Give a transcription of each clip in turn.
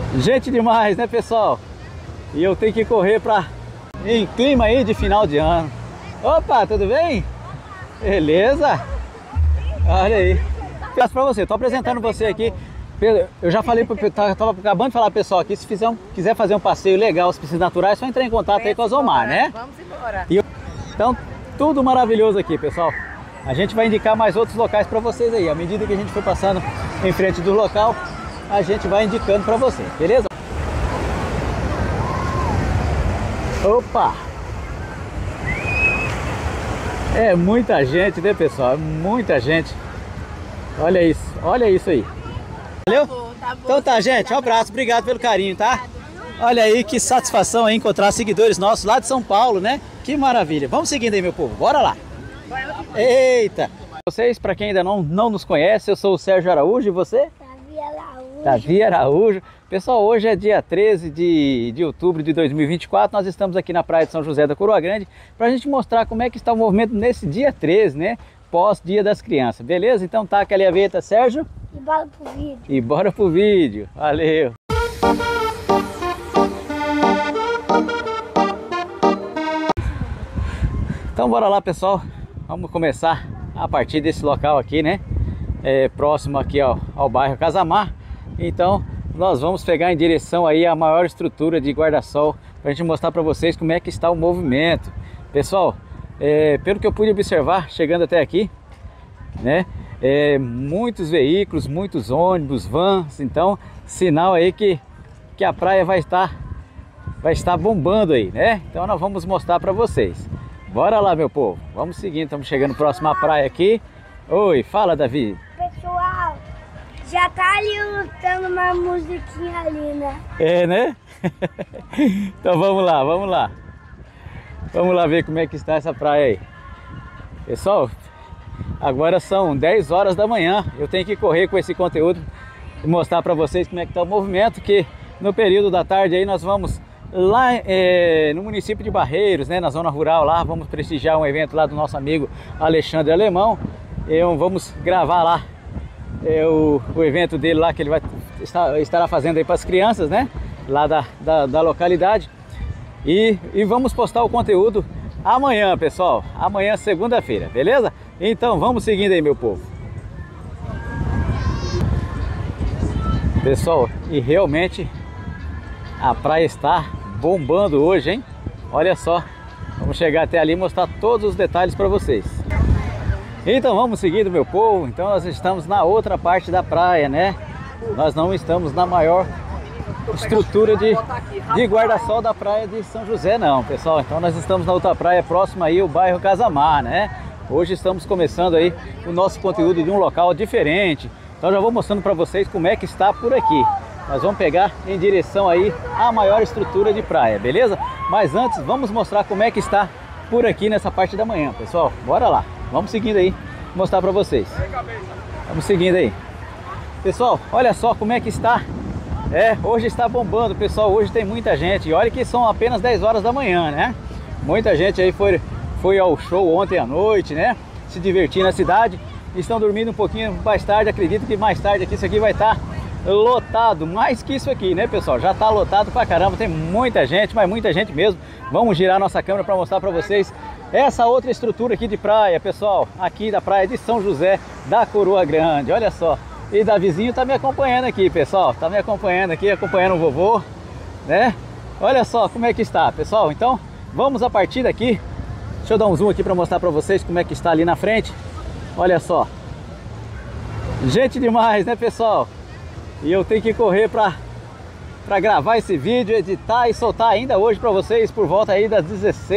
Gente demais, né, pessoal? E eu tenho que correr em clima aí de final de ano. Opa, tudo bem? Beleza? Olha aí. Peço pra você, tô apresentando você aqui. Eu já falei, tava acabando de falar pro pessoal aqui, se quiser fazer um passeio legal, as piscinas naturais, é só entrar em contato aí com a Zomar, né? Vamos embora. Então, tudo maravilhoso aqui, pessoal. A gente vai indicar mais outros locais para vocês aí. À medida que a gente for passando em frente do local, a gente vai indicando para vocês, beleza? Opa! É muita gente, né, pessoal? É muita gente. Olha isso aí. Valeu? Tá bom. Então tá, gente. Um abraço, obrigado pelo carinho, tá? Olha aí que satisfação aí encontrar seguidores nossos lá de São Paulo, né? Que maravilha. Vamos seguindo aí, meu povo. Bora lá. Eita! Vocês, para quem ainda não nos conhece, eu sou o Sérgio Araújo e você? Davi Araújo. Pessoal, hoje é dia 13 de outubro de 2024, nós estamos aqui na praia de São José da Coroa Grande para a gente mostrar como é que está o movimento nesse dia 13, né? Pós Dia das Crianças, beleza? Então tá aquela vinheta, Sérgio. E bora pro vídeo. E bora pro vídeo. Valeu! Então bora lá, pessoal. Vamos começar a partir desse local aqui, né? Próximo aqui ao bairro Casamar. Então nós vamos pegar em direção aí à maior estrutura de guarda-sol para a gente mostrar para vocês como é que está o movimento. Pessoal, pelo que eu pude observar chegando até aqui, né? Muitos veículos, muitos ônibus, vans. Então sinal aí que a praia vai estar bombando aí, né? Então nós vamos mostrar para vocês. Bora lá, meu povo. Vamos seguindo, estamos chegando próximo à praia aqui. Oi, fala, Davi. Pessoal, já tá ali lutando uma musiquinha ali, né? É, né? Então vamos lá, vamos lá. Vamos lá ver como é que está essa praia aí. Pessoal, agora são 10 horas da manhã. Eu tenho que correr com esse conteúdo e mostrar para vocês como é que está o movimento, que no período da tarde aí nós vamos lá no município de Barreiros, né, na zona rural lá, vamos prestigiar um evento lá do nosso amigo Alexandre Alemão. Vamos gravar lá o evento dele lá, que ele estará fazendo aí para as crianças, né, lá da localidade. E vamos postar o conteúdo amanhã, pessoal, amanhã, segunda-feira, beleza? Então vamos seguindo aí, meu povo. Pessoal, e realmente a praia está bombando hoje, hein? Olha só, vamos chegar até ali e mostrar todos os detalhes para vocês. Então vamos seguindo, meu povo. Então nós estamos na outra parte da praia, né? Nós não estamos na maior estrutura de guarda-sol da praia de São José, não, pessoal. Então nós estamos na outra praia próxima aí, o bairro Casamar, né? Hoje estamos começando aí o nosso conteúdo de um local diferente. Então já vou mostrando para vocês como é que está por aqui. Nós vamos pegar em direção aí à maior estrutura de praia, beleza? Mas antes, vamos mostrar como é que está por aqui nessa parte da manhã, pessoal. Bora lá, vamos seguindo aí, mostrar para vocês. Vamos seguindo aí. Pessoal, olha só como é que está. Hoje está bombando, pessoal. Hoje tem muita gente. E olha que são apenas 10 horas da manhã, né? Muita gente aí foi ao show ontem à noite, né? Se divertir na cidade. Estão dormindo um pouquinho mais tarde. Acredito que mais tarde aqui isso aqui vai estar lotado, mais que isso aqui, né, pessoal? Já tá lotado pra caramba, tem muita gente, mas muita gente mesmo. Vamos girar nossa câmera para mostrar para vocês essa outra estrutura aqui de praia, pessoal, aqui da praia de São José da Coroa Grande. Olha só, e Davizinho tá me acompanhando aqui, pessoal, tá me acompanhando aqui, acompanhando o vovô, né? Olha só como é que está, pessoal. Então vamos a partir daqui. Deixa eu dar um zoom aqui para mostrar para vocês como é que está ali na frente. Olha só, gente demais, né, pessoal? E eu tenho que correr para gravar esse vídeo, editar e soltar ainda hoje para vocês por volta aí das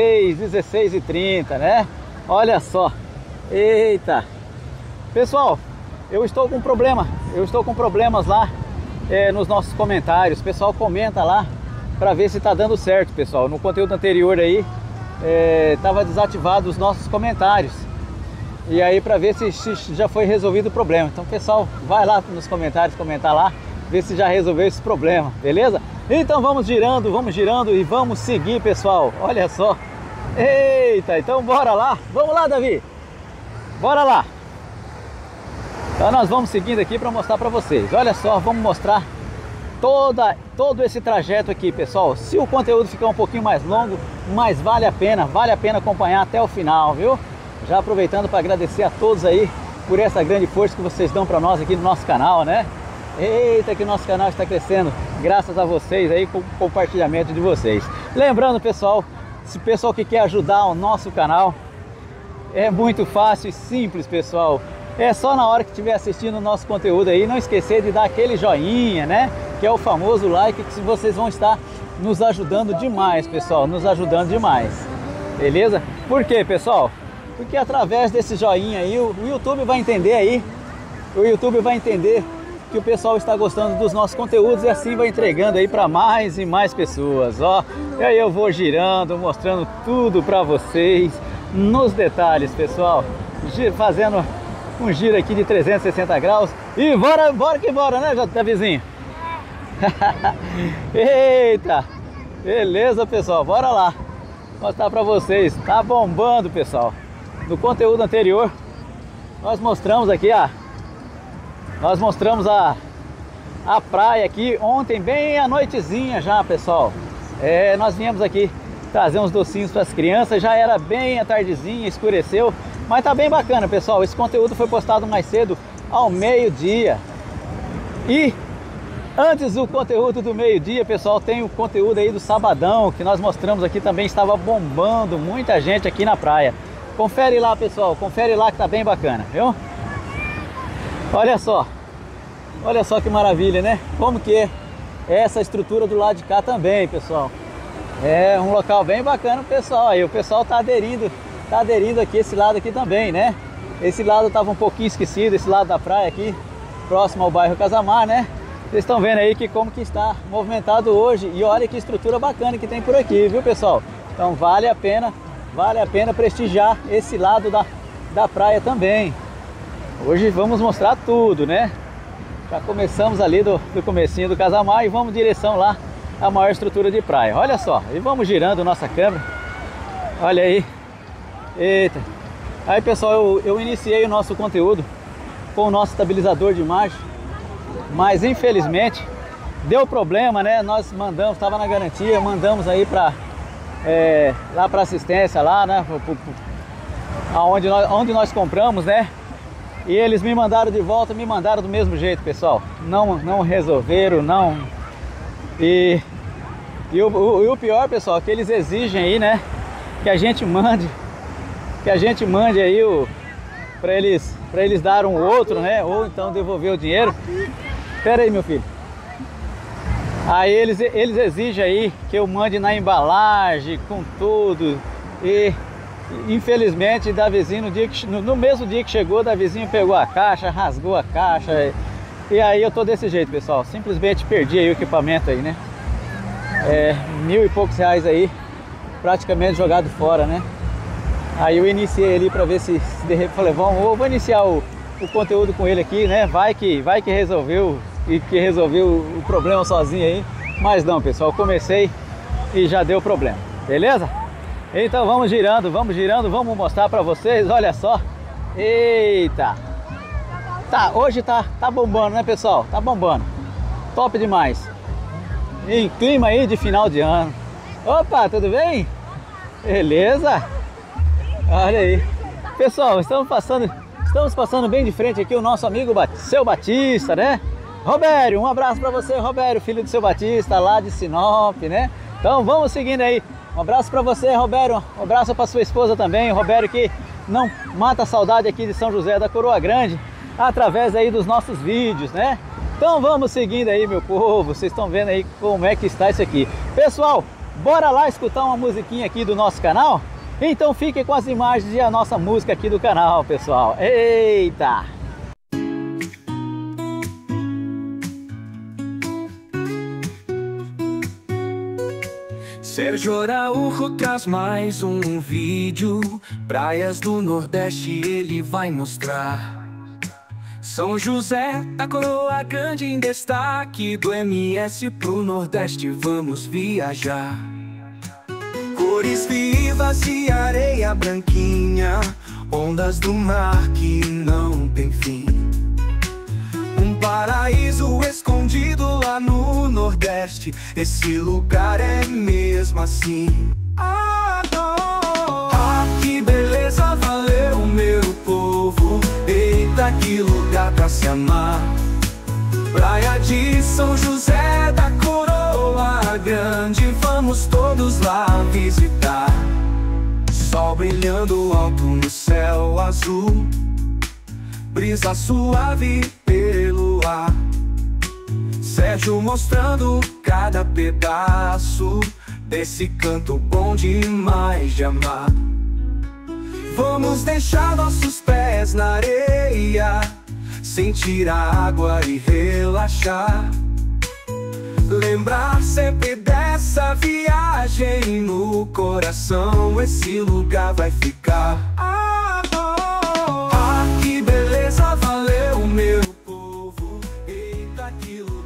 16h30, né? Olha só. Eita! Pessoal, eu estou com problemas lá nos nossos comentários. O pessoal comenta lá para ver se está dando certo, pessoal. No conteúdo anterior aí estava desativado os nossos comentários. E aí para ver se já foi resolvido o problema. Então, pessoal, vai lá nos comentários comentar lá, ver se já resolveu esse problema, beleza? Então vamos girando e vamos seguir, pessoal. Olha só. Eita, então bora lá. Vamos lá, Davi. Bora lá. Então nós vamos seguindo aqui para mostrar para vocês. Olha só, vamos mostrar todo esse trajeto aqui, pessoal. Se o conteúdo ficar um pouquinho mais longo, mas vale a pena acompanhar até o final, viu? Já aproveitando para agradecer a todos aí por essa grande força que vocês dão para nós aqui no nosso canal, né? Eita, que o nosso canal está crescendo graças a vocês aí, com o compartilhamento de vocês. Lembrando, pessoal, se o pessoal que quer ajudar o nosso canal, é muito fácil e simples, pessoal. É só na hora que estiver assistindo o nosso conteúdo aí, não esquecer de dar aquele joinha, né? Que é o famoso like, que vocês vão estar nos ajudando demais, pessoal. Nos ajudando demais. Beleza? Por quê, pessoal? Porque através desse joinha aí, o YouTube vai entender aí. O YouTube vai entender que o pessoal está gostando dos nossos conteúdos e assim vai entregando aí para mais e mais pessoas, ó. E aí eu vou girando, mostrando tudo para vocês nos detalhes, pessoal. Fazendo um giro aqui de 360 graus. E bora que bora, né, Davizinho? Eita! Beleza, pessoal, bora lá mostrar pra vocês. Tá bombando, pessoal. No conteúdo anterior nós mostramos aqui nós mostramos a praia aqui ontem, bem à noitezinha já, pessoal. Nós viemos aqui trazer uns docinhos para as crianças. Já era bem à tardezinha, escureceu, mas tá bem bacana, pessoal. Esse conteúdo foi postado mais cedo, ao meio-dia. E antes do conteúdo do meio-dia, pessoal, tem o conteúdo aí do sabadão, que nós mostramos aqui também. Estava bombando, muita gente aqui na praia. Confere lá, pessoal, confere lá que tá bem bacana, viu? Olha só que maravilha, né? Como que é essa estrutura do lado de cá também, pessoal. É um local bem bacana, pessoal. Aí o pessoal tá aderindo aqui, esse lado aqui também, né? Esse lado tava um pouquinho esquecido, esse lado da praia aqui, próximo ao bairro Casamar, né? Vocês estão vendo aí que como que está movimentado hoje. E olha que estrutura bacana que tem por aqui, viu, pessoal? Então vale a pena prestigiar esse lado da praia também. Hoje vamos mostrar tudo, né? Já começamos ali do comecinho do Casamar e vamos em direção lá à maior estrutura de praia. Olha só, e vamos girando nossa câmera. Olha aí. Eita. Aí, pessoal, eu iniciei o nosso conteúdo com o nosso estabilizador de imagem, mas infelizmente deu problema, né? Nós mandamos, estava na garantia, mandamos aí lá para assistência lá, né? Onde nós compramos, né? E eles me mandaram de volta, me mandaram do mesmo jeito, pessoal. Não resolveram, não. E o pior, pessoal, é que eles exigem aí, né? Que a gente mande aí para eles dar um outro, né? Ou então devolver o dinheiro. Espera aí, meu filho. Aí eles exigem aí que eu mande na embalagem, com tudo. E infelizmente, Davizinho, no mesmo dia que chegou, Davizinho pegou a caixa, rasgou a caixa. E aí eu tô desse jeito, pessoal. Simplesmente perdi aí o equipamento aí, né? R$1.000 e poucos aí, praticamente jogado fora, né? Aí eu iniciei ali para ver se de repente falei, vou iniciar o conteúdo com ele aqui, né? Vai que resolveu o problema sozinho aí. Mas não, pessoal, eu comecei e já deu problema, beleza? Então vamos girando, vamos mostrar para vocês, olha só. Eita! Tá, hoje tá bombando, né, pessoal? Tá bombando. Top demais. Em clima aí de final de ano. Opa, tudo bem? Beleza? Olha aí. Pessoal, estamos passando bem de frente aqui o nosso amigo Seu Batista, né? Robério, um abraço para você, Robério, filho do Seu Batista, lá de Sinop, né? Então vamos seguindo aí. Um abraço para você, Robério. Um abraço para sua esposa também, o Robério, que não mata a saudade aqui de São José da Coroa Grande, através aí dos nossos vídeos, né? Então vamos seguindo aí, meu povo. Vocês estão vendo aí como é que está isso aqui. Pessoal, bora lá escutar uma musiquinha aqui do nosso canal? Então fiquem com as imagens e a nossa música aqui do canal, pessoal. Eita! Sérgio Araújo traz mais um vídeo. Praias do Nordeste ele vai mostrar. São José da Coroa Grande em destaque, do MS pro Nordeste vamos viajar. Cores vivas e areia branquinha, ondas do mar que não tem fim. Um paraíso escondido lá no Nordeste. Esse lugar é mesmo assim. Que beleza, valeu meu povo. Eita, que lugar pra se amar. Praia de São José da Coroa Grande, vamos todos lá visitar. Sol brilhando alto no céu azul, brisa suave pelo ar. Sérgio mostrando cada pedaço desse canto bom demais de amar. Vamos deixar nossos pés na areia, sentir a água e relaxar. Lembrar sempre dessa viagem no coração, esse lugar vai ficar. Que beleza, valeu meu povo. Eita, que lugar.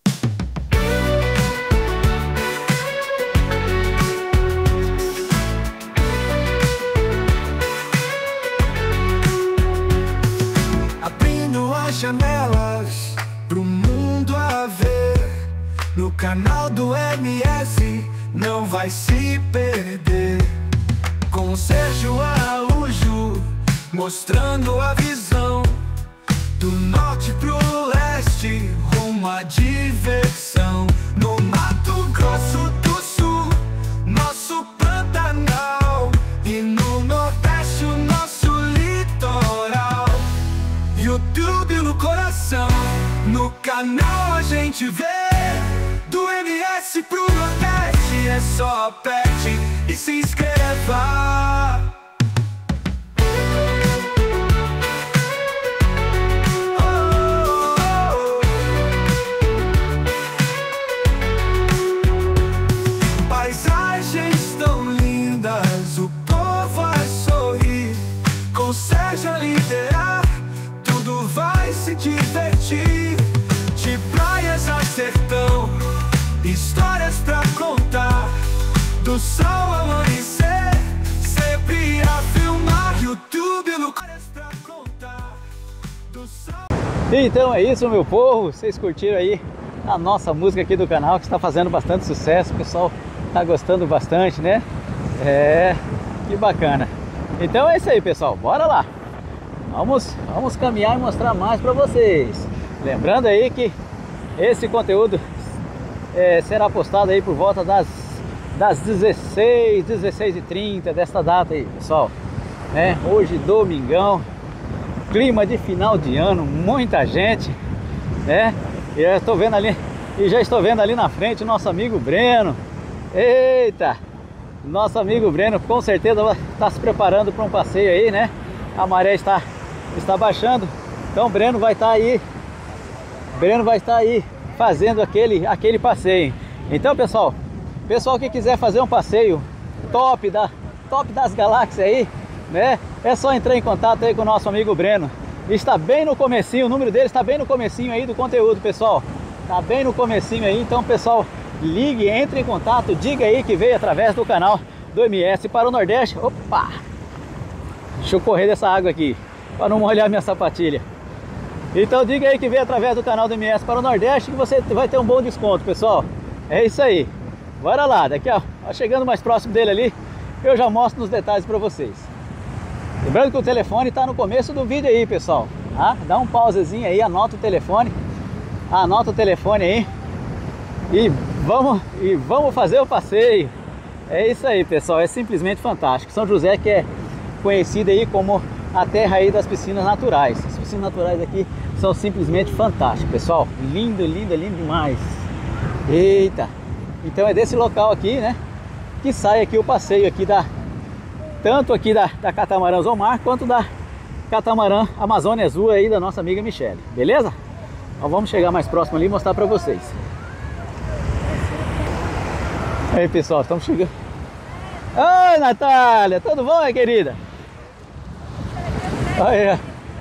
Abrindo as janelas pro mundo a ver, no canal do MS não vai se perder. Com o Sérgio Araújo mostrando a visão do norte pro leste, rumo à diversão. No Mato Grosso do Sul, nosso Pantanal, e no Nordeste o nosso litoral. YouTube no coração, no canal a gente vê. Do MS pro Nordeste é só aperte e se inscreva. Paisagens tão lindas, o povo vai sorrir. Com Sérgio a liderar, tudo vai se divertir. De praias a sertão, histórias pra contar, do sol ao amanhecer, sempre a filmar. YouTube no pra contar, do sol. Então é isso, meu povo, vocês curtiram aí a nossa música aqui do canal, que está fazendo bastante sucesso, o pessoal tá gostando bastante, né? Que bacana. Então é isso aí, pessoal, bora lá. Vamos caminhar e mostrar mais para vocês. Lembrando aí que esse conteúdo será postado aí por volta das 16h30 desta data aí, pessoal. Hoje, domingão, clima de final de ano, muita gente, né? E já estou vendo ali na frente o nosso amigo Breno. Eita! Nosso amigo Breno com certeza está se preparando para um passeio aí, né? A maré está baixando, então o Breno vai estar aí fazendo aquele passeio. Então, pessoal que quiser fazer um passeio top das galáxias aí, né? É só entrar em contato aí com o nosso amigo Breno. Está bem no comecinho, o número dele está bem no comecinho aí do conteúdo, pessoal. Está bem no comecinho aí, então, pessoal, ligue, entre em contato, diga aí que veio através do canal do MS para o Nordeste. Opa! Deixa eu correr dessa água aqui, para não molhar minha sapatilha. Então diga aí que veio através do canal do MS para o Nordeste, que você vai ter um bom desconto, pessoal. É isso aí. Bora lá, daqui ó, chegando mais próximo dele ali, eu já mostro nos detalhes para vocês. Lembrando que o telefone está no começo do vídeo aí, pessoal. Dá um pausezinho aí, anota o telefone aí e vamos fazer o passeio. É isso aí, pessoal, é simplesmente fantástico. São José, que é conhecida aí como a terra aí das piscinas naturais. As piscinas naturais aqui são simplesmente fantásticas, pessoal. Lindo, lindo, lindo demais. Eita! Então é desse local aqui, né, que sai aqui o passeio aqui tanto aqui da Catamarã Zomar, quanto da Catamarã Amazônia Azul aí da nossa amiga Michele. Beleza? Então vamos chegar mais próximo ali e mostrar para vocês. Aí, pessoal, estamos chegando. Oi, Natália, tudo bom, minha querida? Olha.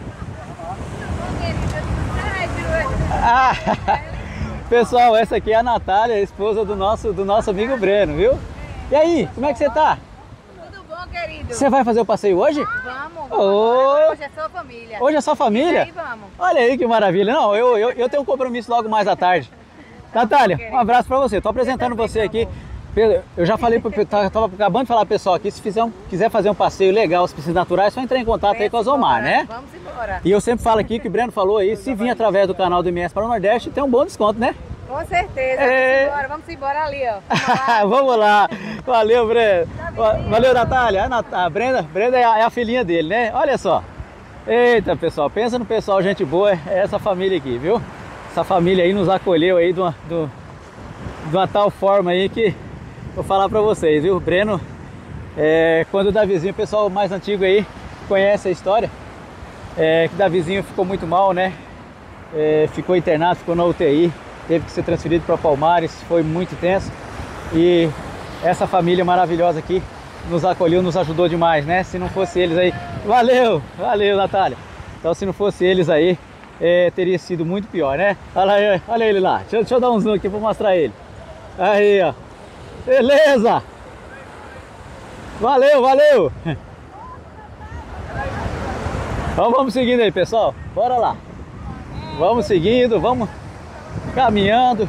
Pessoal, essa aqui é a Natália, a esposa do nosso amigo Breno, viu? E aí, como é que você tá? Tudo bom, querido? Você vai fazer o passeio hoje? Vamos, Oh. Hoje é só família. Hoje é só família? E aí, vamos. Olha aí que maravilha. Não, eu tenho um compromisso logo mais à tarde. Natália, um abraço pra você. Tô apresentando você aqui. Eu já falei, tava acabando de falar pro pessoal aqui, se quiser fazer um passeio legal, as piscinas naturais, é só entrar em contato aí com a Zomar, né? Vamos embora. E eu sempre falo aqui que o Breno falou aí, se vir através do canal do MS para o Nordeste, tem um bom desconto, né? Com certeza. Vamos embora ali, ó. Vamos lá. Valeu, Breno. Valeu, Natália. A Brenda é a filhinha dele, né? Olha só. Eita, pessoal, pensa no pessoal, gente boa, é essa família aqui, viu? Essa família aí nos acolheu aí de uma tal forma aí que vou falar pra vocês, viu? O Breno, quando o Davizinho, o pessoal mais antigo aí conhece a história, que o Davizinho ficou muito mal, né? Ficou internado, ficou na UTI, teve que ser transferido para Palmares, foi muito tenso. E essa família maravilhosa aqui nos acolheu, nos ajudou demais, né? Se não fosse eles aí... Valeu, Natália. Então, se não fosse eles aí, teria sido muito pior, né? Olha ele lá. Deixa eu dar um zoom aqui para mostrar ele. Aí, ó. Beleza! Valeu! Então vamos seguindo aí, pessoal. Bora lá. Vamos seguindo, vamos caminhando.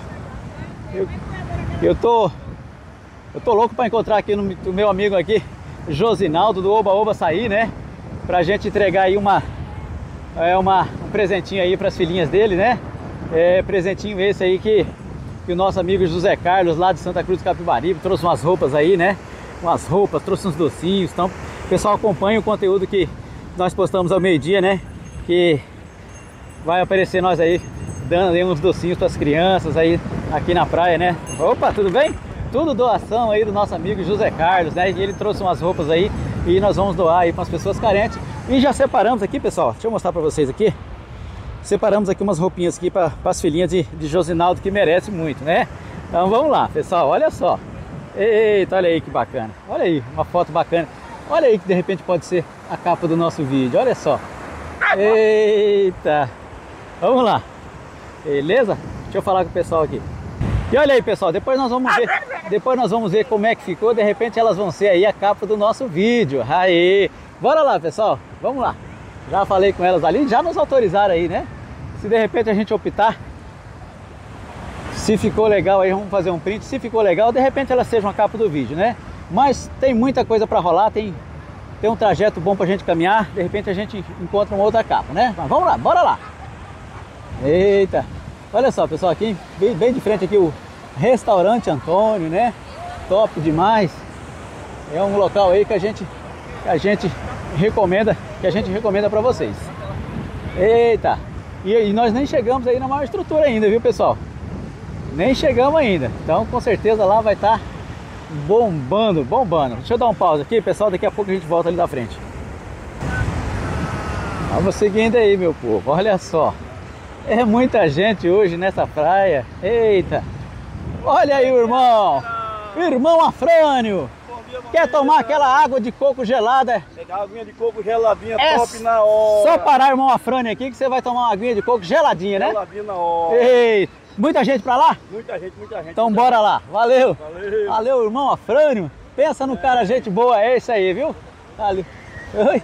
Eu tô louco para encontrar aqui o meu amigo aqui, Josinaldo, do Oba Oba Açaí, né? Pra gente entregar aí um presentinho aí para as filhinhas dele, né? Presentinho esse aí que o nosso amigo José Carlos, lá de Santa Cruz do Capibaribe, trouxe umas roupas aí, né? Umas roupas, trouxe uns docinhos. Então, o pessoal acompanha o conteúdo que nós postamos ao meio-dia, né? Que vai aparecer nós aí, dando aí uns docinhos para as crianças aí, aqui na praia, né? Opa, tudo bem? Tudo doação aí do nosso amigo José Carlos, né? E ele trouxe umas roupas aí e nós vamos doar aí para as pessoas carentes. E já separamos aqui, pessoal, deixa eu mostrar para vocês aqui. Separamos aqui umas roupinhas aqui para as filhinhas de Josinaldo, que merece muito, né? Então vamos lá, pessoal, olha só. Eita, olha aí que bacana. Olha aí, uma foto bacana. Olha aí que de repente pode ser a capa do nosso vídeo, olha só. Eita. Vamos lá. Beleza? Deixa eu falar com o pessoal aqui. E olha aí, pessoal, depois nós vamos ver como é que ficou. De repente elas vão ser aí a capa do nosso vídeo. Aí, bora lá, pessoal. Vamos lá. Já falei com elas ali, já nos autorizaram aí, né? Se de repente a gente optar, se ficou legal aí, vamos fazer um print. Se ficou legal, de repente elas sejam a capa do vídeo, né? Mas tem muita coisa para rolar, tem um trajeto bom pra gente caminhar. De repente a gente encontra uma outra capa, né? Mas vamos lá, bora lá. Eita, olha só, pessoal, aqui bem de frente aqui o Restaurante Antônio, né? Top demais. É um local aí que a gente recomenda para vocês. Eita, e nós nem chegamos aí na maior estrutura ainda, viu, pessoal? Nem chegamos ainda. Então com certeza lá vai estar bombando. Deixa eu dar um pause aqui, pessoal, daqui a pouco a gente volta ali da frente. Vamos seguindo aí, meu povo, olha só. É muita gente hoje nessa praia. Eita, olha aí o irmão Afrânio. Quer tomar aquela água de coco gelada? Pegar a aguinha de coco geladinha, top É na hora. só parar, irmão Afrânio, aqui que você vai tomar uma aguinha de coco geladinha, né? Geladinha na hora. Ei, muita gente pra lá? Muita gente. Então bora lá. Valeu. Valeu. Valeu, irmão Afrânio. Pensa no cara, gente boa, é esse aí, viu? Valeu. Oi.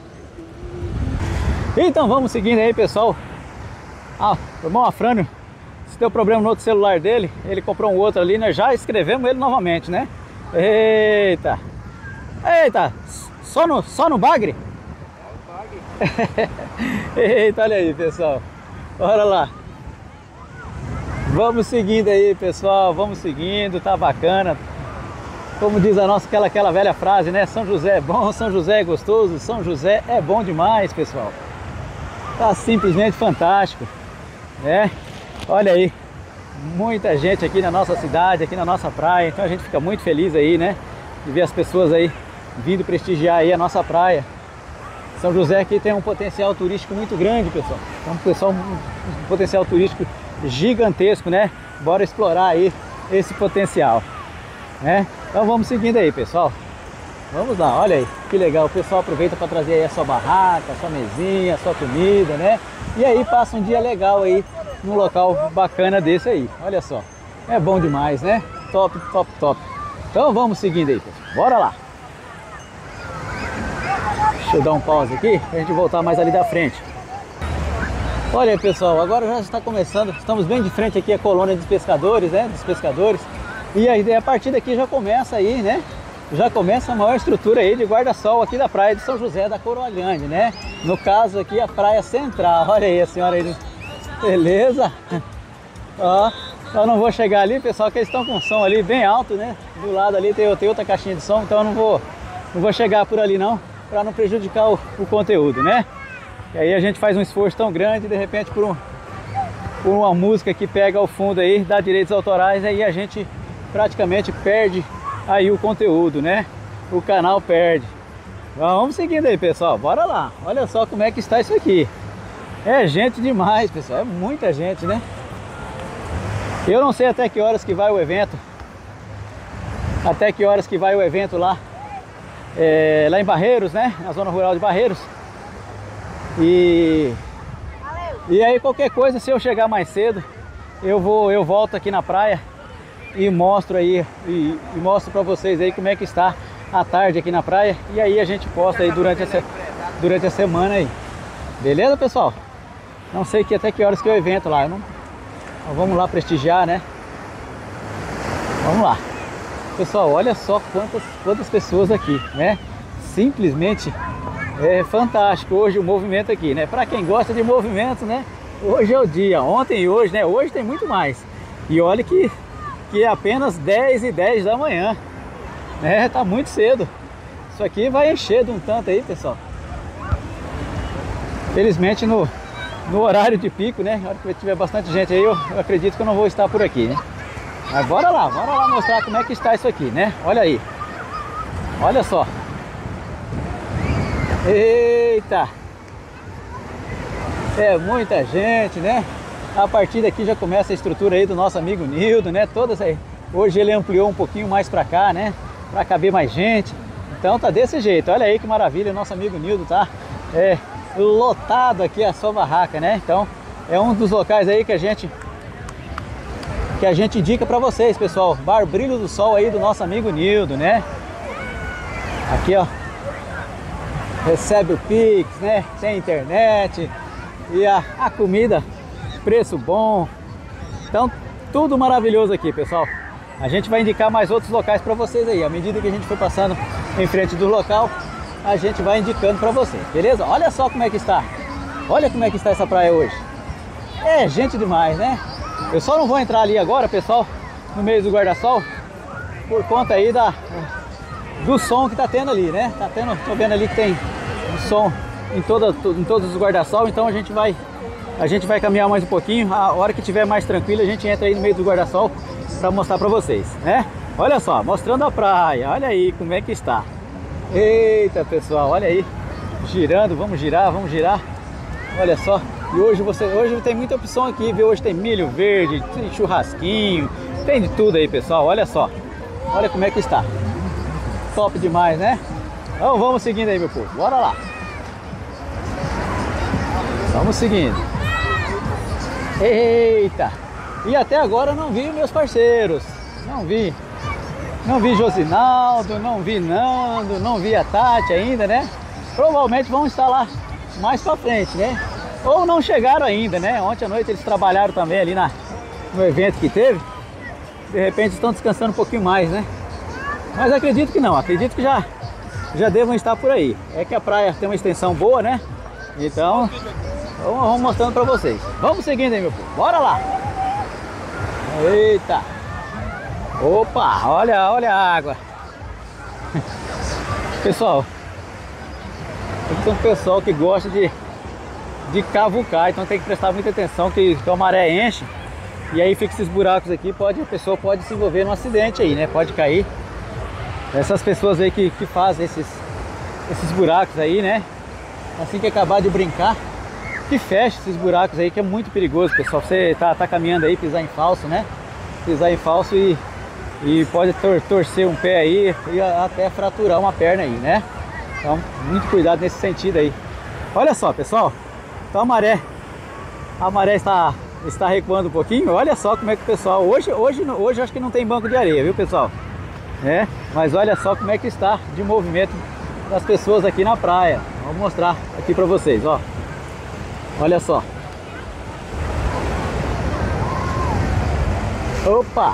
Então vamos seguindo aí, pessoal. O irmão Afrânio, se deu problema no outro celular dele, ele comprou um outro ali, nós já escrevemos ele novamente, né? Eita, só no bagre? Eita, olha aí, pessoal, bora lá. Vamos seguindo aí, pessoal, vamos seguindo, tá bacana. Como diz aquela velha frase, né? São José é bom, São José é gostoso, São José é bom demais, pessoal. Tá simplesmente fantástico, né? Olha aí, muita gente aqui na nossa cidade, aqui na nossa praia. Então a gente fica muito feliz aí, né? De ver as pessoas aí vindo prestigiar aí a nossa praia. São José aqui tem um potencial turístico muito grande, pessoal. Tem um potencial turístico gigantesco, né? Bora explorar aí esse potencial, né? Então vamos seguindo aí, pessoal. Vamos lá, olha aí, que legal. O pessoal aproveita para trazer aí a sua barraca, a sua mesinha, a sua comida, né? E aí passa um dia legal aí num local bacana desse aí. Olha só, é bom demais, né? Top. Então vamos seguindo aí, pessoal. Bora lá. Deixa eu dar um pause aqui, pra gente voltar mais ali da frente. Olha aí, pessoal, agora já está começando, estamos bem de frente aqui a colônia dos pescadores, né? Dos pescadores. E aí, a partir daqui já começa aí, né? Já começa a maior estrutura aí de guarda-sol aqui da praia de São José da Coroa Grande, né? No caso aqui a praia central. Olha aí a senhora aí. Beleza? Ó, eu não vou chegar ali, pessoal, que eles estão com som ali bem alto, né? Do lado ali tem outra caixinha de som, então eu não vou chegar por ali não, para não prejudicar o conteúdo, né? E aí a gente faz um esforço tão grande, de repente por uma música que pega ao fundo aí, dá direitos autorais, aí a gente praticamente perde aí o conteúdo, né? O canal perde. Vamos seguindo aí, pessoal, bora lá. Olha só como é que está isso aqui. É gente demais, pessoal, é muita gente, né? Eu não sei até que horas que vai o evento. Até que horas que vai o evento lá. Lá em Barreiros, né? Na zona rural de Barreiros. E aí qualquer coisa, se eu chegar mais cedo, eu volto aqui na praia e mostro aí e mostro para vocês aí como é que está a tarde aqui na praia, e aí a gente posta aí durante a semana aí. Beleza, pessoal? Não sei até que horas que é o evento lá. Então vamos lá prestigiar, né? Vamos lá. Pessoal, olha só quantas pessoas aqui, né? Simplesmente é fantástico hoje o movimento aqui, né? Para quem gosta de movimento, né? Hoje é o dia, ontem e hoje, né? Hoje tem muito mais. E olha que é apenas 10h10 da manhã, né? Tá muito cedo. Isso aqui vai encher de um tanto aí, pessoal. Felizmente no horário de pico, né? Na hora que tiver bastante gente aí, eu acredito que eu não vou estar por aqui, né? Mas bora lá mostrar como é que está isso aqui, né? Olha aí. Olha só. Eita! É muita gente, né? A partir daqui já começa a estrutura aí do nosso amigo Nildo, né? Todas aí. Hoje ele ampliou um pouquinho mais pra cá, né? Pra caber mais gente. Então tá desse jeito. Olha aí que maravilha, nosso amigo Nildo tá lotado aqui a sua barraca, né? Então é um dos locais aí que a gente indica pra vocês, pessoal. Bar Brilho do Sol aí do nosso amigo Nildo, né? Aqui, ó. Recebe o Pix, né? Tem internet e a comida, preço bom. Então, tudo maravilhoso aqui, pessoal. A gente vai indicar mais outros locais para vocês aí. À medida que a gente for passando em frente do local, a gente vai indicando para vocês, beleza? Olha só como é que está. Olha como é que está essa praia hoje. É gente demais, né? Eu só não vou entrar ali agora, pessoal, no meio do guarda-sol, por conta aí do som que tá tendo ali, né? Tá tendo, tô vendo ali que tem som em todos os guarda-sol, então a gente vai caminhar mais um pouquinho. A hora que tiver mais tranquilo, a gente entra aí no meio do guarda-sol para mostrar para vocês, né? Olha só, mostrando a praia, olha aí como é que está. Eita, pessoal, olha aí, girando, vamos girar. Olha só, e hoje tem muita opção aqui, viu? Hoje tem milho verde, tem churrasquinho, tem de tudo aí, pessoal, olha só. Olha como é que está. Top demais, né? Então vamos seguindo aí, meu povo, bora lá. Vamos seguindo. Eita! E até agora eu não vi meus parceiros. Não vi Josinaldo, não vi Nando, não vi a Tati ainda, né? Provavelmente vão estar lá mais pra frente, né? Ou não chegaram ainda, né? Ontem à noite eles trabalharam também ali no evento que teve. De repente estão descansando um pouquinho mais, né? Mas acredito que não, acredito que já devam estar por aí. É que a praia tem uma extensão boa, né? Então, vamos mostrando pra vocês. Vamos seguindo aí, meu povo. Bora lá! Eita! Opa! Olha a água! Pessoal, tem um pessoal que gosta de cavucar, então tem que prestar muita atenção que a maré enche e aí fica esses buracos aqui, a pessoa pode se envolver num acidente aí, né? Pode cair. Essas pessoas aí que fazem esses buracos aí, né? Assim que acabar de brincar, que feche esses buracos aí, que é muito perigoso, pessoal. Você tá caminhando aí, pisar em falso, né? Pisar em falso e pode torcer um pé aí e até fraturar uma perna aí, né? Então, muito cuidado nesse sentido aí. Olha só, pessoal. Então a maré está recuando um pouquinho. Olha só como é que o pessoal... Hoje acho que não tem banco de areia, viu, pessoal? Mas olha só como é que está de movimento das pessoas aqui na praia. Vou mostrar aqui pra vocês, ó. Olha só. Opa!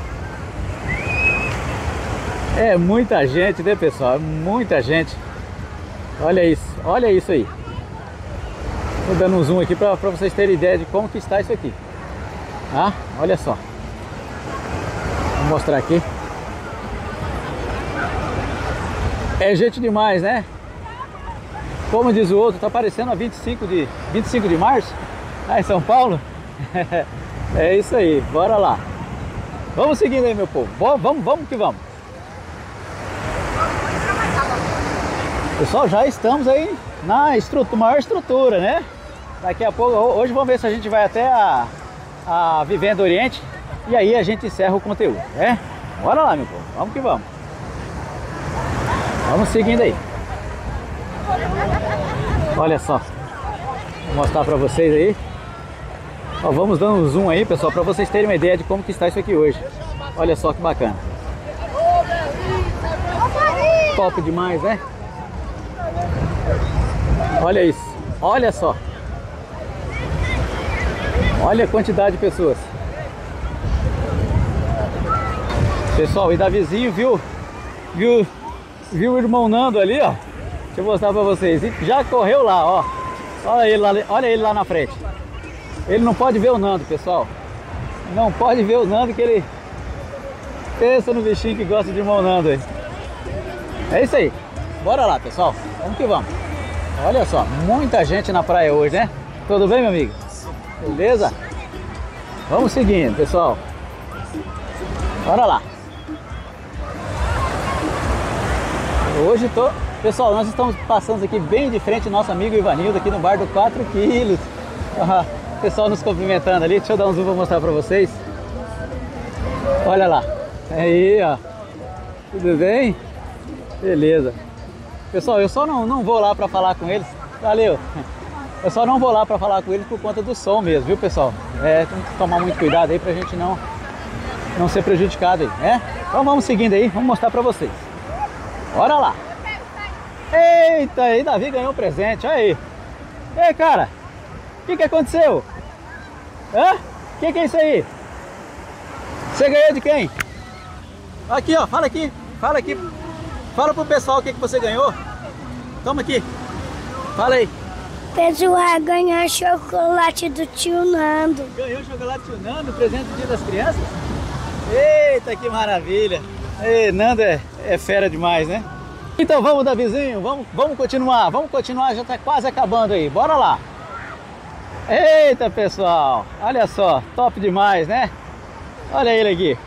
É muita gente, né, pessoal? É muita gente. Olha isso aí. Tô dando um zoom aqui pra vocês terem ideia de como que está isso aqui. Ah, olha só. Vou mostrar aqui. É gente demais, né? Como diz o outro, tá parecendo a 25 de março, lá em São Paulo. É isso aí, bora lá. Vamos seguindo aí, meu povo. Vamos que vamos. Pessoal, já estamos aí na maior estrutura, né? Daqui a pouco, hoje vamos ver se a gente vai até a Vivenda Oriente e aí a gente encerra o conteúdo, né? Bora lá, meu povo, vamos que vamos. Vamos seguindo aí. Olha só, vou mostrar pra vocês aí. Ó, vamos dando um zoom aí, pessoal, pra vocês terem uma ideia de como que está isso aqui hoje. Olha só que bacana. Top demais, né? Olha isso, olha só. Olha a quantidade de pessoas. Pessoal, e Davizinho viu o irmão Nando ali, ó. Deixa eu mostrar pra vocês. E já correu lá, ó. Olha ele lá na frente. Ele não pode ver o Nando, pessoal. Não pode ver o Nando, que ele pensa no bichinho que gosta de irmão Nando aí. É isso aí. Bora lá, pessoal. Vamos que vamos. Olha só, muita gente na praia hoje, né? Tudo bem, meu amigo? Beleza? Vamos seguindo, pessoal. Bora lá. Hoje pessoal, nós estamos passando aqui bem de frente do nosso amigo Ivanildo, aqui no bar do 4 quilos. O pessoal nos cumprimentando ali. Deixa eu dar um zoom para mostrar para vocês. Olha lá. Aí, ó. Tudo bem? Beleza. Pessoal, eu só não vou lá para falar com eles. Valeu. Eu só não vou lá para falar com eles por conta do som mesmo, viu, pessoal? Tem que tomar muito cuidado aí pra gente não ser prejudicado aí, né? Então vamos seguindo aí, vamos mostrar para vocês. Bora lá. Eita, aí Davi ganhou um presente, olha aí. Ei, cara, o que aconteceu? Hã? O que é isso aí? Você ganhou de quem? Aqui, ó, fala aqui. Fala pro pessoal o que você ganhou. Toma aqui. Fala aí. Pessoal, ganhou chocolate do tio Nando. Ganhou chocolate do tio Nando, presente do Dia das Crianças? Eita, que maravilha. Ei, Nando é fera demais, né? Então vamos, Davizinho, vamos continuar, já tá quase acabando aí, bora lá. Eita, pessoal, olha só, top demais, né? Olha ele aqui.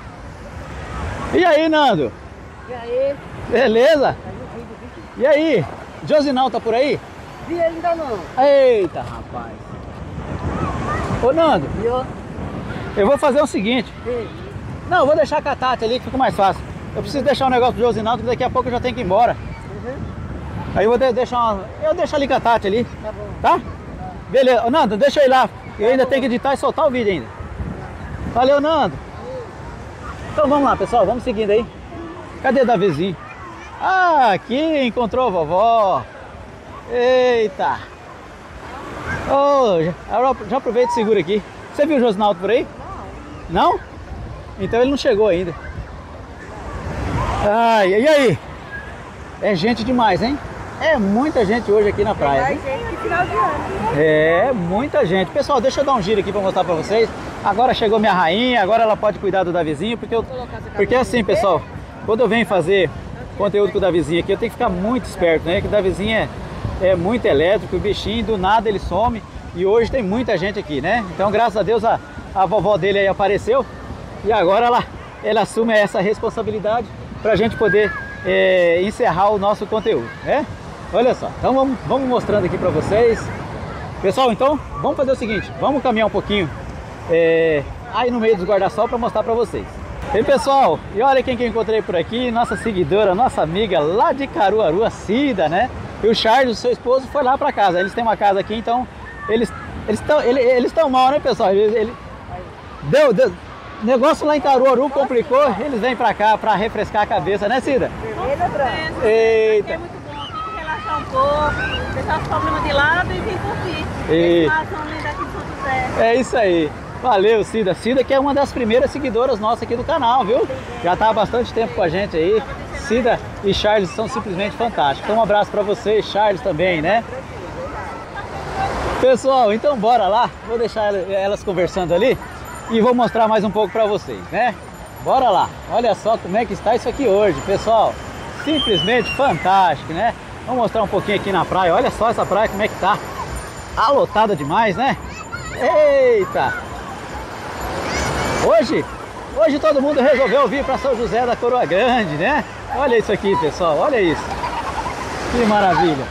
E aí, Nando? E aí? Beleza? E aí, Josinal tá por aí? Vi ainda não. Eita, rapaz. Ô, Nando, eu vou fazer o seguinte. Não, eu vou deixar com a Tati ali que fica mais fácil. Eu preciso deixar um negócio pro Josinaldo, que daqui a pouco eu já tenho que ir embora. Aí eu vou deixar eu deixo ali com a Tati ali. Tá bom. Tá? Beleza. Ô, Nando, deixa eu ir lá. Eu ainda tenho que editar e soltar o vídeo ainda. Valeu, Nando. Então vamos lá, pessoal. Vamos seguindo aí. Cadê Davizinho? Ah, aqui encontrou a vovó. Eita. Oh, já aproveita e segura aqui. Você viu o Josinaldo por aí? Não. Não? Então ele não chegou ainda. Ai, e aí? É gente demais, hein? É muita gente hoje aqui na praia. Mais gente que final de ano. É, muita gente. Pessoal, deixa eu dar um giro aqui para mostrar para vocês. Agora chegou minha rainha, agora ela pode cuidar do Davizinho, porque assim, pessoal, quando eu venho fazer conteúdo com o Davizinho aqui, eu tenho que ficar muito esperto, né? Que o Davizinho é muito elétrico, o bichinho do nada ele some, e hoje tem muita gente aqui, né? Então, graças a Deus, a vovó dele aí apareceu, e agora ela assume essa responsabilidade para a gente poder encerrar o nosso conteúdo, né? Olha só, então vamos mostrando aqui para vocês. Pessoal, então vamos fazer o seguinte, vamos caminhar um pouquinho aí no meio dos guarda-sol para mostrar para vocês. E pessoal, e olha quem que eu encontrei por aqui, nossa seguidora, nossa amiga lá de Caruaru, a Cida, né? E o Charles, seu esposo, foi lá para casa. Eles têm uma casa aqui, então eles estão mal, né, pessoal? Deu negócio lá em Caruaru complicou, eles vêm para cá para refrescar a cabeça, né, Cida? Beleza, Branco? Eita. É muito bom, tem que relaxar um pouco, deixar os problemas de lado e vir curtir. E... Esse mar são lindos aqui de São José. É isso aí. Valeu, Cida. Cida que é uma das primeiras seguidoras nossas aqui do canal, viu? Já tá há bastante tempo com a gente aí. Cida e Charles são simplesmente fantásticos. Então um abraço pra vocês, Charles também, né? Pessoal, então bora lá. Vou deixar elas conversando ali e vou mostrar mais um pouco pra vocês, né? Bora lá. Olha só como é que está isso aqui hoje, pessoal. Simplesmente fantástico, né? Vamos mostrar um pouquinho aqui na praia. Olha só essa praia como é que tá. Alotada demais, né? Eita! Hoje todo mundo resolveu vir para São José da Coroa Grande, né? Olha isso aqui, pessoal, olha isso. Que maravilha.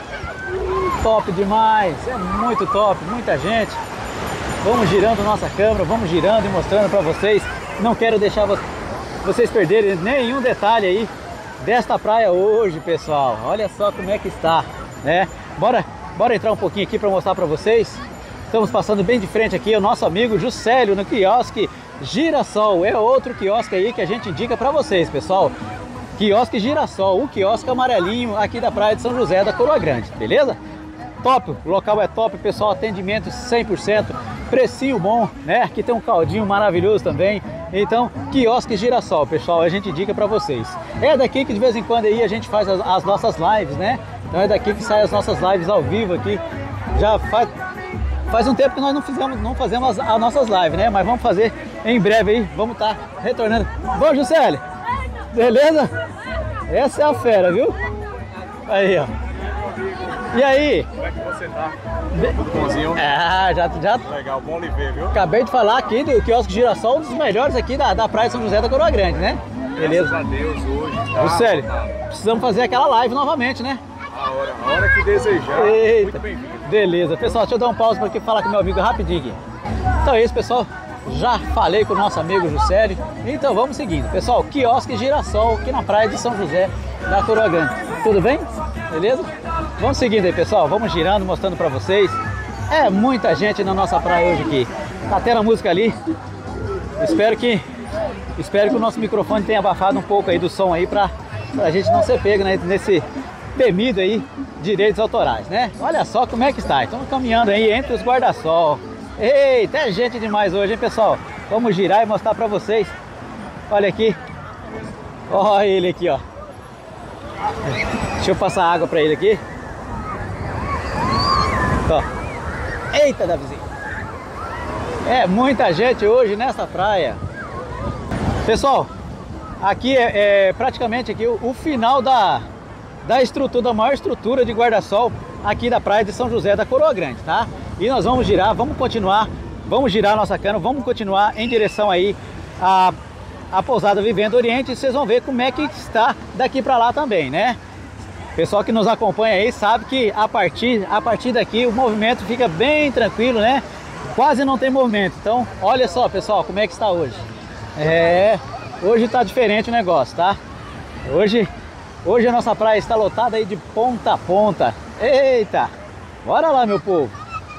Top demais, é muito top, muita gente. Vamos girando nossa câmera, vamos girando e mostrando para vocês. Não quero deixar vocês perderem nenhum detalhe aí desta praia hoje, pessoal. Olha só como é que está, né? Bora entrar um pouquinho aqui para mostrar para vocês. Estamos passando bem de frente aqui o nosso amigo Juscelio no quiosque Girassol. É outro quiosque aí que a gente indica para vocês, pessoal. Quiosque Girassol, o quiosque amarelinho aqui da praia de São José da Coroa Grande, beleza? Top, o local é top, pessoal, atendimento 100%, precinho bom, né? Aqui tem um caldinho maravilhoso também. Então, quiosque Girassol, pessoal, a gente indica para vocês. É daqui que de vez em quando aí a gente faz as nossas lives, né? Então é daqui que saem as nossas lives ao vivo aqui. Já faz um tempo que nós não fazemos as nossas lives, né? Mas vamos fazer em breve aí, vamos estar retornando. Bom, Juscelio, beleza? Essa é a fera, viu? Aí, ó. E aí? Como é que você tá? Tudo bonzinho? Ah, já. Legal, bom lhe ver, viu? Acabei de falar aqui do quiosque Girassol, um dos melhores aqui da praia de São José da Coroa Grande, né? Beleza? Graças a Deus, hoje tá... Juscelio, precisamos fazer aquela live novamente, né? A hora que desejar. Eita, muito bem-vindo. Beleza, pessoal, deixa eu dar um pause para aqui falar com meu amigo rapidinho aqui. Então é isso, pessoal. Já falei com o nosso amigo Juscelio. Então vamos seguindo, pessoal. Quiosque Girassol aqui na praia de São José da Coroa Grande. Tudo bem? Beleza? Vamos seguindo aí, pessoal. Vamos girando, mostrando para vocês. É muita gente na nossa praia hoje aqui. Tá tendo a música ali. Espero que o nosso microfone tenha abafado um pouco aí do som aí pra gente não ser pego, né, nesse temido aí direitos autorais, né? Olha só como é que está. Estamos caminhando aí entre os guarda-sol. Eita, é gente demais hoje, hein, pessoal? Vamos girar e mostrar pra vocês. Olha aqui. Olha ele aqui, ó. Deixa eu passar água pra ele aqui. Ó. Eita, Davizinho. É muita gente hoje nessa praia. Pessoal, aqui é praticamente aqui o final da maior estrutura de guarda-sol aqui da praia de São José da Coroa Grande, tá? E nós vamos girar, vamos girar a nossa cana, vamos continuar em direção aí a pousada Vivenda Oriente e vocês vão ver como é que está daqui para lá também, né? Pessoal que nos acompanha aí sabe que a partir daqui o movimento fica bem tranquilo, né? Quase não tem movimento. Então, olha só, pessoal, como é que está hoje. Hoje tá diferente o negócio, tá? Hoje a nossa praia está lotada aí de ponta a ponta. Eita! Bora lá, meu povo!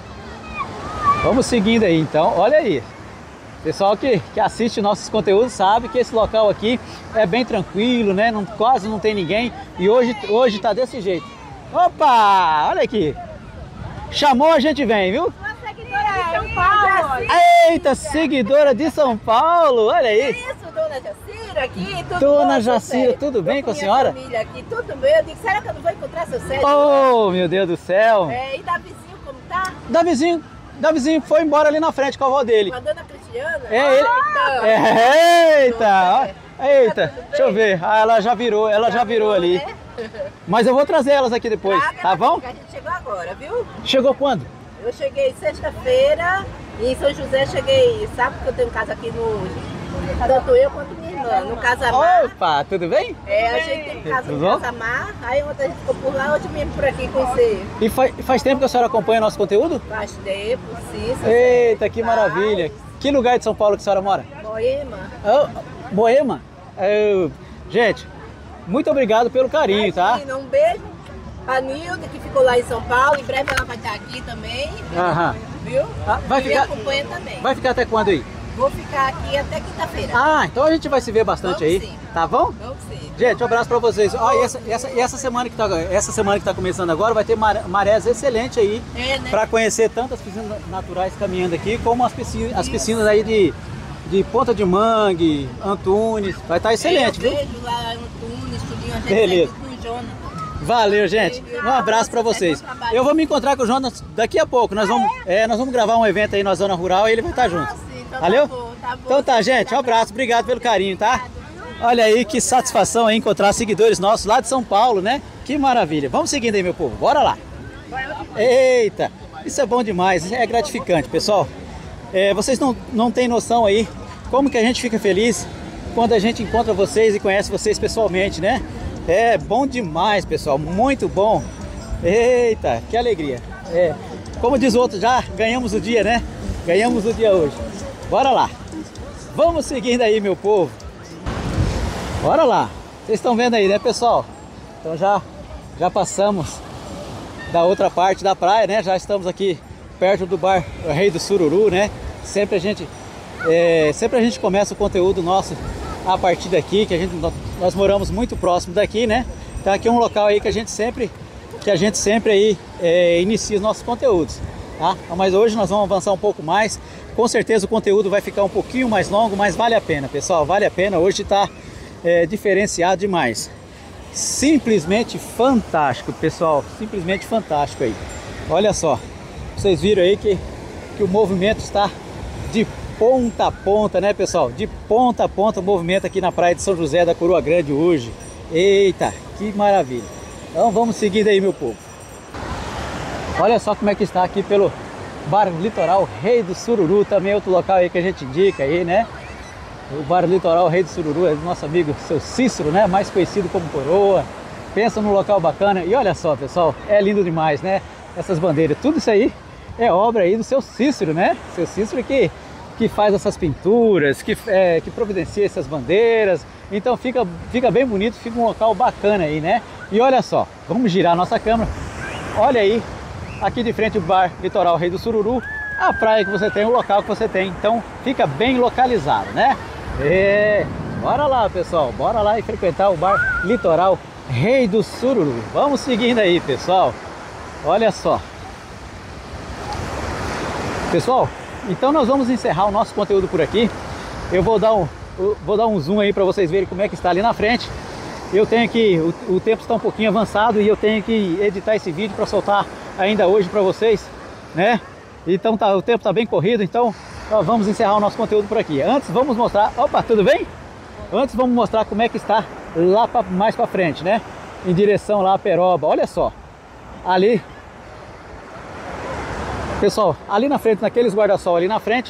Vamos seguindo aí, então. Olha aí. Pessoal que assiste nossos conteúdos sabe que esse local aqui é bem tranquilo, né? Quase não tem ninguém. E hoje tá desse jeito. Opa! Olha aqui. Chamou, a gente vem, viu? São Paulo. Eita, seguidora de São Paulo. Olha aí. Isso, dona Jacira aqui, tudo Dona bom, Jacira, José? tudo bem com a Minha senhora? família aqui, tudo bem. Eu digo, será que eu não vou encontrar seu Sérgio? Oh, meu Deus do céu. E Davizinho, como tá? Davizinho foi embora ali na frente com a avó dele. Com a dona Cristiana? É ele. Então. Eita! Eita, deixa eu ver. Ah, ela já virou ali. Né? Mas eu vou trazer elas aqui depois, Traga tá ela bom? aqui, que a gente chegou agora, viu? Chegou quando? Eu cheguei sexta-feira e em São José cheguei, sabe que eu tenho casa aqui no... Tanto eu quanto minha irmã, no Casamar. Opa, tudo bem? A gente tem casa Tudo no bom? Casamar, aí ontem a gente ficou por lá, hoje mesmo por aqui conhecer. E faz tempo que a senhora acompanha nosso conteúdo? Faz tempo, sim. Eita, que maravilha. Que lugar de São Paulo que a senhora mora? Moema. Moema? Gente, muito obrigado pelo carinho, tá? Imagina, um beijo pra Nilda, que ficou lá em São Paulo. Em breve ela vai estar aqui também. Aham. Viu? Vai E me ficar- acompanha também. Vai ficar até quando aí? Vou ficar aqui até quinta-feira. Ah, então a gente vai se ver bastante Vamos aí, sim. tá bom? Vamos sim. Gente, um abraço pra vocês. Ó, essa semana que tá começando agora vai ter marés excelentes aí, né? para conhecer tanto as piscinas naturais caminhando aqui, como as piscinas aí de Ponta de Mangue, Antunes. Vai estar excelente, viu? Vejo lá Antunes, tudinho, a gente Beleza. com o Jonas. Valeu, gente. Um abraço pra vocês. Eu vou me encontrar com o Jonas daqui a pouco. Nós vamos gravar um evento aí na zona rural e ele vai estar junto. Sim, então Valeu? Tá bom. Então tá, gente. Um abraço. Obrigado pelo carinho, tá? Olha aí que satisfação aí encontrar seguidores nossos lá de São Paulo, né? Que maravilha. Vamos seguindo aí, meu povo. Bora lá. Eita, isso é bom demais. É gratificante, pessoal. Vocês não têm noção aí como que a gente fica feliz quando a gente encontra vocês e conhece vocês pessoalmente, né? É bom demais, pessoal. Muito bom. Eita, que alegria. Como diz o outro, já ganhamos o dia, né? Ganhamos o dia hoje. Bora lá. Vamos seguindo aí, meu povo. Bora lá. Vocês estão vendo aí, né, pessoal? Então já passamos da outra parte da praia, né? Já estamos aqui perto do bar Rei do Sururu, né? Sempre a gente começa o conteúdo nosso a partir daqui, nós moramos muito próximo daqui, né? Então aqui é um local aí que a gente sempre aí inicia os nossos conteúdos, tá? Mas hoje nós vamos avançar um pouco mais. Com certeza o conteúdo vai ficar um pouquinho mais longo, mas vale a pena, pessoal, vale a pena. Hoje está diferenciado demais. Simplesmente fantástico, pessoal, simplesmente fantástico aí. Olha só, vocês viram aí que o movimento está de ponta a ponta, né, pessoal? De ponta a ponta o movimento aqui na praia de São José da Coroa Grande hoje. Eita, que maravilha. Então vamos seguindo aí, meu povo. Olha só como é que está aqui pelo Bar Litoral Rei do Sururu, também outro local aí que a gente indica aí, né? O Bar Litoral Rei do Sururu é do nosso amigo seu Cícero, né? Mais conhecido como Coroa. Pensa num local bacana. E olha só, pessoal, é lindo demais, né? Essas bandeiras, tudo isso aí é obra aí do seu Cícero, né? Seu Cícero que faz essas pinturas, que providencia essas bandeiras. Então fica bem bonito, fica um local bacana aí, né? E olha só, vamos girar a nossa câmera. Olha aí, aqui de frente o Bar Litoral Rei do Sururu, a praia que você tem, o local que você tem. Então fica bem localizado, né? Bora lá, pessoal, bora lá e frequentar o Bar Litoral Rei do Sururu. Vamos seguindo aí, pessoal. Olha só. Pessoal, então nós vamos encerrar o nosso conteúdo por aqui. Eu vou dar um zoom aí para vocês verem como é que está ali na frente. Eu tenho que, o tempo está um pouquinho avançado e eu tenho que editar esse vídeo para soltar ainda hoje para vocês, né? Então o tempo está bem corrido, então vamos encerrar o nosso conteúdo por aqui. Antes vamos mostrar, opa, tudo bem? Antes vamos mostrar como é que está lá mais para frente, né? Em direção lá a Peroba. Olha só, ali, pessoal, ali na frente, naqueles guarda-sol ali na frente,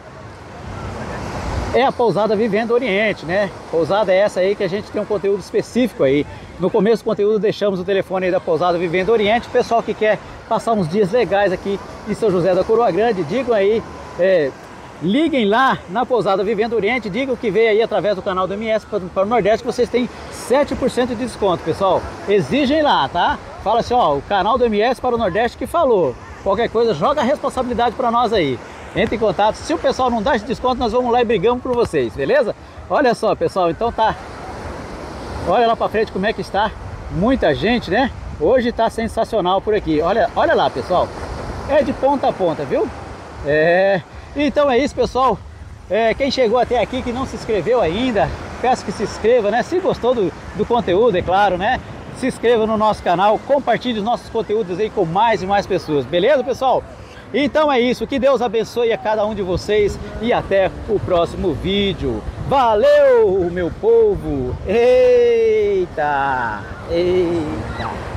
é a Pousada Vivenda Oriente, né? Pousada é essa aí que a gente tem um conteúdo específico aí. No começo do conteúdo deixamos o telefone aí da Pousada Vivenda Oriente. O pessoal que quer passar uns dias legais aqui em São José da Coroa Grande, digam aí, liguem lá na Pousada Vivenda Oriente, digam que veio aí através do canal do MS para o Nordeste, que vocês têm 7% de desconto, pessoal. Exigem lá, tá? Fala assim, ó, o canal do MS para o Nordeste que falou. Qualquer coisa, joga a responsabilidade para nós aí. Entre em contato. Se o pessoal não dá esse desconto, nós vamos lá e brigamos por vocês, beleza? Olha só, pessoal, então tá. Olha lá para frente como é que está. Muita gente, né? Hoje tá sensacional por aqui. Olha lá, pessoal. É de ponta a ponta, viu? Então é isso, pessoal. Quem chegou até aqui que não se inscreveu ainda, peço que se inscreva, né? Se gostou do conteúdo, é claro, né? Se inscreva no nosso canal, compartilhe os nossos conteúdos aí com mais e mais pessoas, beleza, pessoal? Então é isso, que Deus abençoe a cada um de vocês e até o próximo vídeo. Valeu, meu povo! Eita! Eita!